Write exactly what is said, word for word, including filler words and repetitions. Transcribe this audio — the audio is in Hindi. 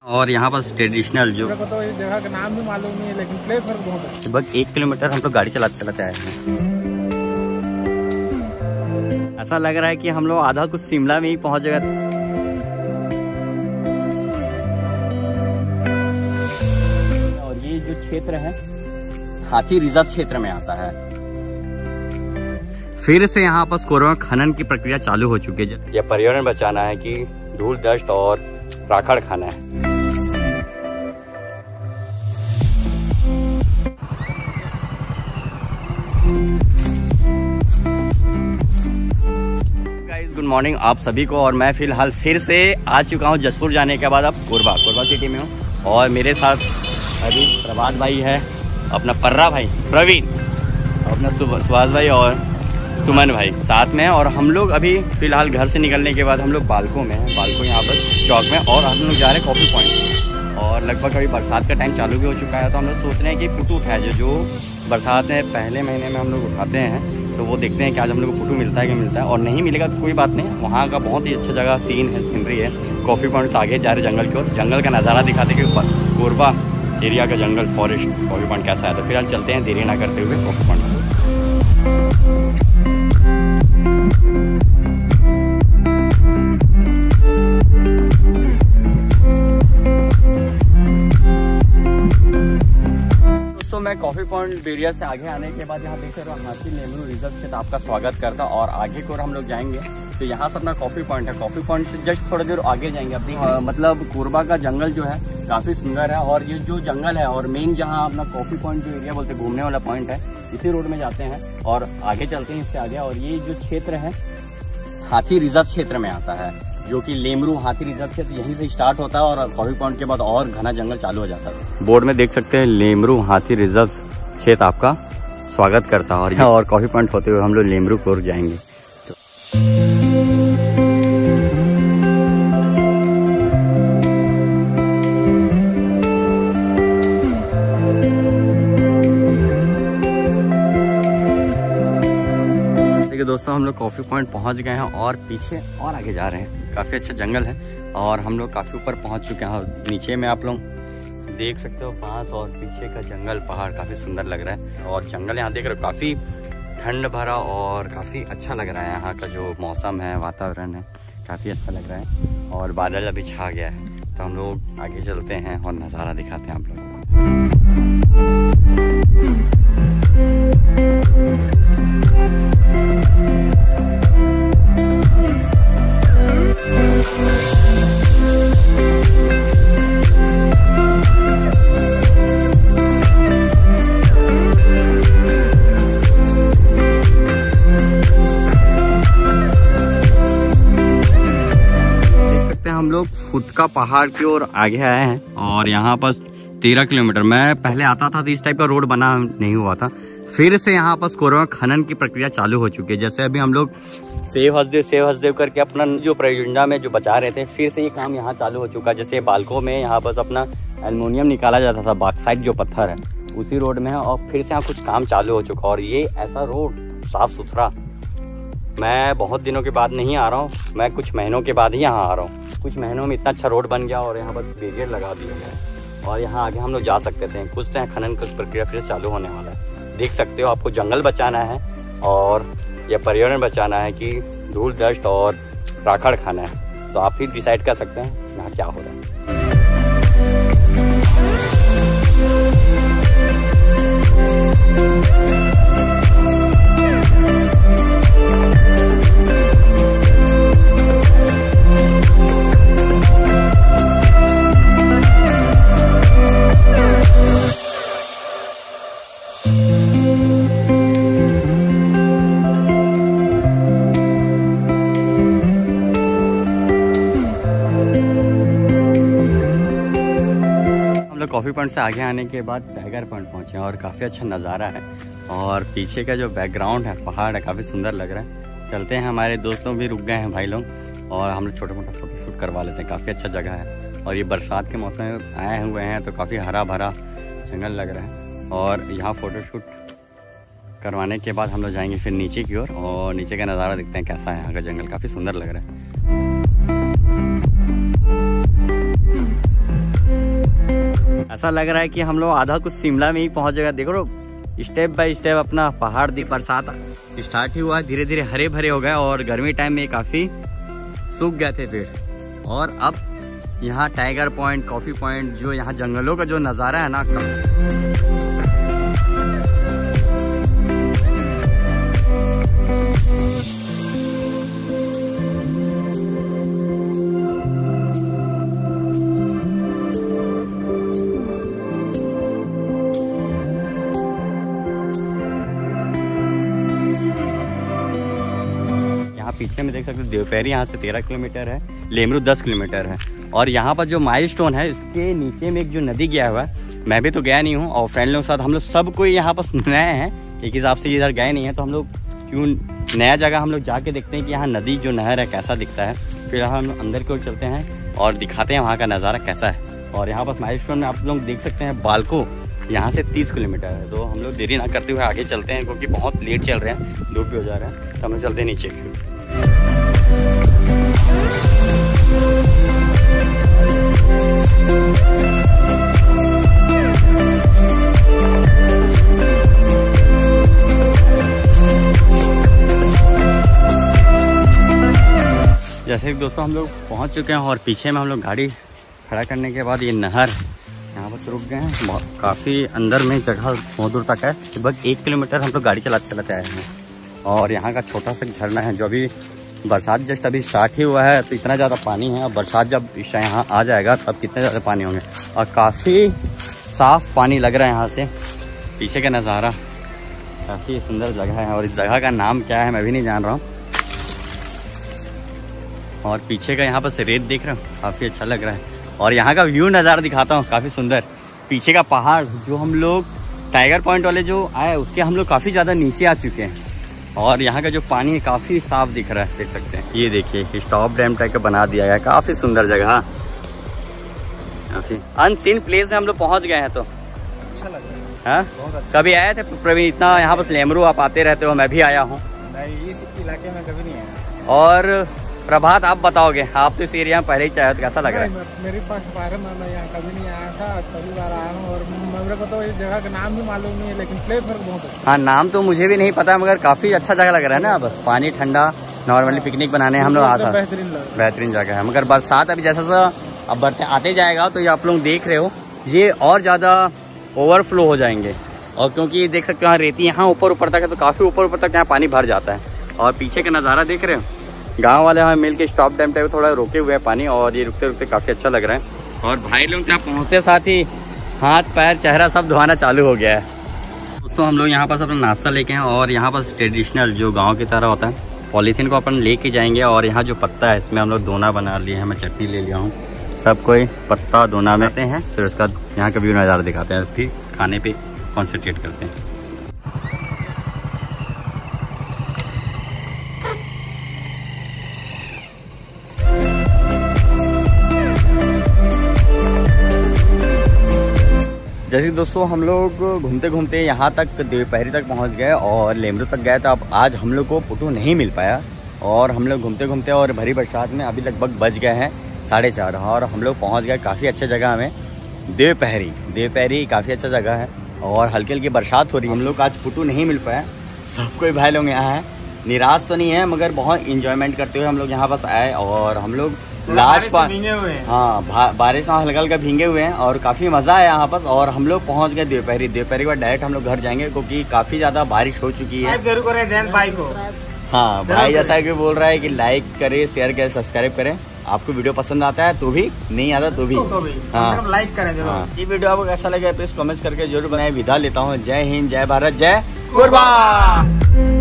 और यहाँ पर ट्रेडिशनल जो तो ये जगह का नाम भी मालूम नहीं है, लेकिन प्लेस पर बहुत है। लगभग एक किलोमीटर हम लोग गाड़ी चलाते चलाते आए हैं। ऐसा लग रहा है कि हम लोग आधा कुछ शिमला में ही पहुंच गए। और ये जो क्षेत्र है हाथी रिजर्व क्षेत्र में आता है। फिर से यहाँ पर कोरोना खनन की प्रक्रिया चालू हो चुकी है। यह पर्यावरण बचाना है कि धूल डस्ट और राखड़ खाना है। गुड मॉर्निंग आप सभी को। और मैं फिलहाल फिर से आ चुका हूँ जसपुर जाने के बाद अब कोरबा कोरबा सिटी में हूँ। और मेरे साथ अभी प्रभात भाई है, अपना पर्रा भाई प्रवीण, अपना सुभाष भाई और सुमन भाई साथ में है। और हम लोग अभी फिलहाल घर से निकलने के बाद हम लोग बालको में हैं, बालको यहाँ पर चौक में। और हम लोग जा रहे हैं कॉफी पॉइंट। और लगभग अभी बरसात का टाइम चालू भी हो चुका है, तो हम लोग सोच रहे हैं कि फोटो उठाया जाए। जो बरसात में पहले महीने में हम लोग उठाते हैं, तो वो देखते हैं कि आज हम लोग को फोटो मिलता है कि मिलता है। और नहीं मिलेगा तो कोई बात नहीं, वहाँ का बहुत ही अच्छा जगह सीन है, सीनरी है। कॉफी पॉइंट से आगे जा रहे जंगल की ओर, जंगल का नज़ारा दिखाते कि कोरबा एरिया का जंगल फॉरेस्ट कॉफी पॉइंट कैसा है। तो फिलहाल चलते हैं देरी ना करते हुए कॉफी पॉइंट। मैं कॉफी पॉइंट एरिया से आगे आने के बाद यहाँ देख रहे हो हाथी लेमरू रिजर्व क्षेत्र आपका स्वागत करता। और आगे को हम लोग जाएंगे तो यहाँ से अपना कॉफी पॉइंट है। कॉफी पॉइंट से जस्ट थोड़ी देर आगे जाएंगे अपनी आ, मतलब कोरबा का जंगल जो है काफ़ी सुंदर है। और ये जो जंगल है और मेन जहाँ अपना कॉफी पॉइंट जो एरिया बोलते घूमने वाला पॉइंट है, इसी रोड में जाते हैं और आगे चलते हैं इससे आगे। और ये जो क्षेत्र है हाथी रिजर्व क्षेत्र में आता है, जो कि लेमरू हाथी रिजर्व क्षेत्र यहीं से स्टार्ट होता है। और कॉफी पॉइंट के बाद और घना जंगल चालू हो जाता है। बोर्ड में देख सकते हैं लेमरू हाथी रिजर्व क्षेत्र आपका स्वागत करता है। और और कॉफी पॉइंट होते हुए हम लोग लेमरू की ओर जाएंगे। देखिए दोस्तों, हम लोग कॉफी पॉइंट पहुंच गए हैं और पीछे और आगे जा रहे हैं। काफी अच्छा जंगल है और हम लोग काफी ऊपर पहुंच चुके हैं। नीचे में आप लोग देख सकते हो बांस और पीछे का जंगल पहाड़ काफी सुंदर लग रहा है। और जंगल यहाँ देख रहे हो काफी ठंड भरा और काफी अच्छा लग रहा है। यहाँ का जो मौसम है, वातावरण है, काफी अच्छा लग रहा है। और बादल अभी छा गया है, तो हम लोग आगे चलते हैं और नज़ारा दिखाते हैं आप लोगों को। हम लोग फुटका पहाड़ की ओर आगे आए हैं और यहाँ पर तेरह किलोमीटर मैं पहले आता था तो इस टाइप का रोड बना नहीं हुआ था। फिर से यहाँ पर कोरोना खनन की प्रक्रिया चालू हो चुकी है। जैसे अभी हम लोग सेव हसदेव सेव हसदेव करके अपना जो परियोजना में जो बचा रहे थे, फिर से ये काम यहाँ चालू हो चुका है। जैसे बालको में यहाँ पर अपना एल्युमिनियम निकाला जाता था, बॉक्साइट जो पत्थर है उसी रोड में है। और फिर से यहाँ कुछ काम चालू हो चुका। और ये ऐसा रोड साफ सुथरा, मैं बहुत दिनों के बाद नहीं आ रहा हूँ, मैं कुछ महीनों के बाद ही यहाँ आ रहा हूँ। कुछ महीनों में इतना अच्छा रोड बन गया और यहाँ पर बैरियर लगा दिया गया और यहाँ आगे हम लोग जा सकते थे। कुछ तो खनन की प्रक्रिया फिर चालू होने वाला है। देख सकते हो, आपको जंगल बचाना है और यह पर्यावरण बचाना है कि धूल डस्ट और राखड़ खाना है। तो आप ही डिसाइड कर सकते हैं यहाँ क्या हो रहा है। कॉफी पॉइंट से आगे आने के बाद टाइगर पॉइंट पहुंचे और काफ़ी अच्छा नज़ारा है। और पीछे का जो बैकग्राउंड है, पहाड़ है, काफ़ी सुंदर लग रहा है। चलते हैं, हमारे दोस्त लोग भी रुक गए हैं भाई लोग, और हम लोग छोटा मोटा फोटो शूट करवा लेते हैं। काफ़ी अच्छा जगह है और ये बरसात के मौसम में आए हुए हैं तो काफ़ी हरा भरा जंगल लग रहा है। और यहाँ फ़ोटो शूट करवाने के बाद हम लोग जाएंगे फिर नीचे की ओर और, और नीचे का नज़ारा देखते हैं कैसा है। यहाँ का जंगल काफ़ी सुंदर लग रहा है। ऐसा लग रहा है कि हम लोग आधा कुछ शिमला में ही पहुंच जाएगा। देखो स्टेप बाय स्टेप अपना पहाड़ दी बरसात स्टार्ट ही हुआ, धीरे धीरे हरे भरे हो गए और गर्मी टाइम में काफी सूख गए थे पेड़। और अब यहाँ टाइगर पॉइंट, कॉफी पॉइंट, जो यहाँ जंगलों का जो नज़ारा है ना, पीछे में देख सकते हो देवपहरी यहाँ से तेरह किलोमीटर है, लेमरू दस किलोमीटर है। और यहाँ पर जो माइलस्टोन है इसके नीचे में एक जो नदी गया हुआ है, मैं भी तो गया नहीं हूँ और फ्रेंड लोगों के साथ हम लोग सब कोई यहाँ पर नए हैं, एक हिसाब से इधर गए नहीं है, तो हम लोग क्यों नया जगह हम लोग जाके देखते हैं कि यहाँ नदी जो नहर है कैसा दिखता है। फिर हम अंदर की ओर चलते हैं और दिखाते हैं वहाँ का नज़ारा कैसा है। और यहाँ पर माइलस्टोन में आप लोग देख सकते हैं बालको यहाँ से तीस किलोमीटर है। तो हम लोग देरी ना करते हुए आगे चलते हैं क्योंकि बहुत लेट चल रहे हैं, धूप भी हो जा रहा है, तो हम लोग चलते हैं नीचे की। जैसे कि दोस्तों हम लोग पहुंच चुके हैं और पीछे में हम लोग गाड़ी खड़ा करने के बाद ये नहर यहाँ पर रुक गए हैं। काफ़ी अंदर में जगह बहुत दूर तक है, लगभग एक किलोमीटर हम लोग गाड़ी चलाते चलाते आए हैं। और यहाँ का छोटा सा झरना है, जो अभी बरसात जस्ट अभी स्टार्ट ही हुआ है तो इतना ज़्यादा पानी है। और बरसात जब यहाँ आ जाएगा तब कितने ज़्यादा पानी होंगे। और काफ़ी साफ पानी लग रहा है यहाँ से। पीछे का नज़ारा काफ़ी सुंदर जगह है और इस जगह का नाम क्या है मैं भी नहीं जान रहा हूँ। और पीछे का यहाँ पर से रेत देख रहे हो, काफ़ी अच्छा लग रहा है। और यहाँ का व्यू नज़ारा दिखाता हूँ, काफ़ी सुंदर। पीछे का पहाड़, जो हम लोग टाइगर पॉइंट वाले जो आए उसके हम लोग काफ़ी ज़्यादा नीचे आ चुके हैं। और यहाँ का जो पानी है काफ़ी साफ दिख रहा है, देख सकते हैं। ये देखिए स्टॉप डैम टाइप का बना दिया गया, काफ़ी सुंदर जगह, काफ़ी अनसीन प्लेस में हम लोग पहुँच गए हैं। तो अच्छा लग रहा है। हाँ, कभी आए थे प्रवीण? इतना यहाँ पर लेमरू आप आते रहते हो, मैं भी आया हूँ। नहीं, इस इलाके में कभी नहीं आया। और प्रभात आप बताओगे, आप तो इस एरिया में पहले ही चाहे तो कैसा लग रहा है? मेरे पास बारे में मैं यहाँ कभी नहीं आया था, पहली बार आया हूँ। और मेरे को तो इस जगह का नाम भी मालूम नहीं है, लेकिन प्लेस मेरे को बहुत अच्छा। हाँ, नाम तो मुझे भी नहीं पता, मगर काफी अच्छा जगह लग रहा है ना। बस पानी ठंडा, नॉर्मली पिकनिक बनाने हम लोग आ सकते, बेहतरीन बेहतरीन जगह है। मगर बरसात अभी जैसा सा अब बढ़ते आते जाएगा तो ये आप लोग देख रहे हो, ये और ज्यादा ओवरफ्लो हो जाएंगे। और क्योंकि देख सकते हो यहाँ रेती यहाँ ऊपर ऊपर तक है, तो काफी ऊपर ऊपर तक यहाँ पानी भर जाता है। और पीछे का नज़ारा देख रहे हो, गांव वाले हमें मिल के स्टॉप डैम टाइप थोड़ा रोके हुए हैं पानी, और ये रुकते रुकते काफ़ी अच्छा लग रहा है। और भाई लोग यहाँ पहुँचते साथ ही हाथ पैर चेहरा सब धोना चालू हो गया है। दोस्तों हम लोग यहाँ पास अपना नाश्ता लेके हैं और यहाँ पास ट्रेडिशनल जो गांव की तरह होता है, पॉलीथीन को अपन लेके जाएंगे। और यहाँ जो पत्ता है इसमें हम लोग दोना बना लिए हैं, मैं चटनी ले लिया हूँ। सब कोई पत्ता दोना में हैं, फिर उसका यहाँ का व्यू नज़ारा दिखाते हैं, फिर खाने पर कॉन्सेंट्रेट करते हैं। जैसे दोस्तों हम लोग घूमते घूमते यहाँ तक देवपहरी तक पहुँच गए और लेमरू तक गए, तो अब आज हम लोग को फोटो नहीं मिल पाया। और हम लोग घूमते घूमते और भरी बरसात में अभी लगभग बज गए हैं साढ़े चार, और हम लोग पहुँच गए काफ़ी अच्छा जगह में, देवपहरी। देवपहरी काफ़ी अच्छा जगह है और हल्की हल्की बरसात हो रही है। हम लोग आज फोटो नहीं मिल पाया, सब कोई भाई लोग यहाँ है, निराश तो नहीं है मगर बहुत इंजॉयमेंट करते हुए हम लोग यहाँ पास आए। और हम लोग लास्ट बार हाँ बारिश में हल्का हल्का भींगे हुए हैं और काफी मजा आया यहाँ पर। और हम लोग पहुँच गए देवपहरी। देवपहरी के बाद डायरेक्ट हम लोग घर जाएंगे क्योंकि काफी ज्यादा बारिश हो चुकी है। भाई को हाँ भाई जैसा कि बोल रहा है कि लाइक करे, शेयर करे, सब्सक्राइब करें। आपको वीडियो पसंद आता है तो भी, नहीं आता तो भी, तो भी। हाँ लाइक करें जरूर। हाँ। ये वीडियो आपको कैसा लगा प्लीज कमेंट करके जरूर बनाए। विदा लेता हूँ। जय हिंद, जय भारत, जय गुरबा।